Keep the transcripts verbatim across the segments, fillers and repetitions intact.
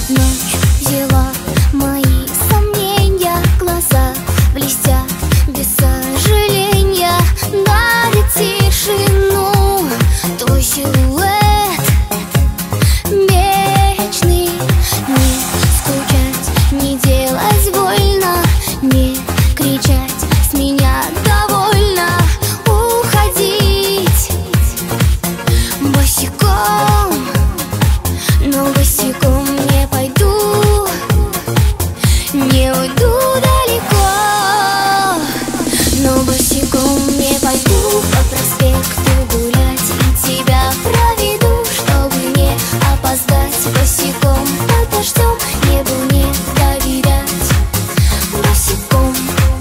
Ночь взяла мои сомнения, глаза блестят без сожаления. Дарит тишину твой силуэт вечный. Не скучать, не делать больно, не кричать, с меня довольно. Уходить босиком, но босиком не пойду, не уйду далеко. Но босиком не пойду по проспекту гулять, и тебя проведу, чтобы не опоздать. Босиком подождем, небу не доверять. Босиком,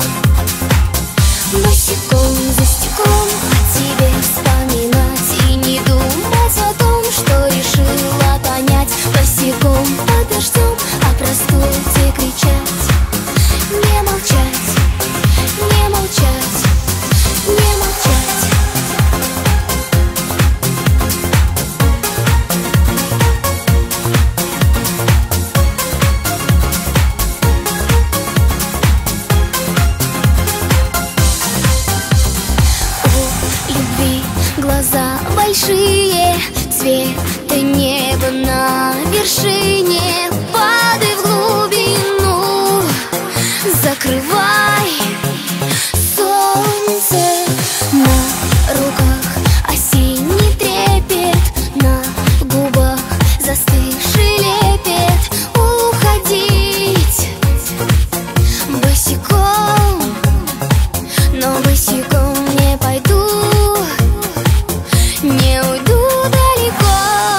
босиком за стеклом о тебе вспоминать и не думать о том, что решила понять. Босиком подождем, о простуде кричать, не молчать, не молчать, не молчать. У любви глаза большие, цвета неба на вершине. Падай в глубину, закрывай солнце. На руках осенний трепет, на губах застывший лепет. Уходить босиком, но босиком не пойду, не уйду далеко.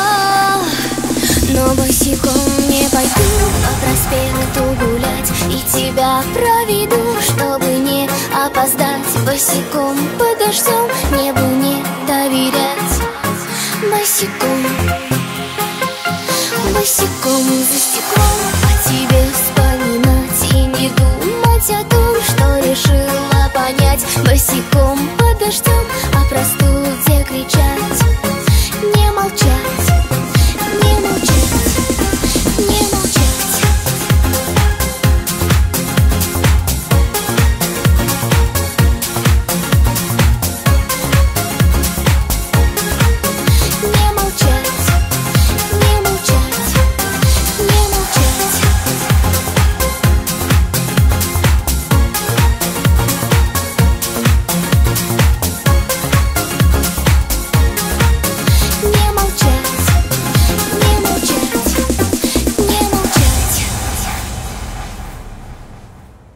Но босиком не пойду по проспекту гулять, и тебя проведу, чтобы не опоздать. Босиком подождем, небу не доверять. Босиком, босиком за стеклом о тебе вспоминать и не думать о том, что решила понять. Босиком подождем, а простую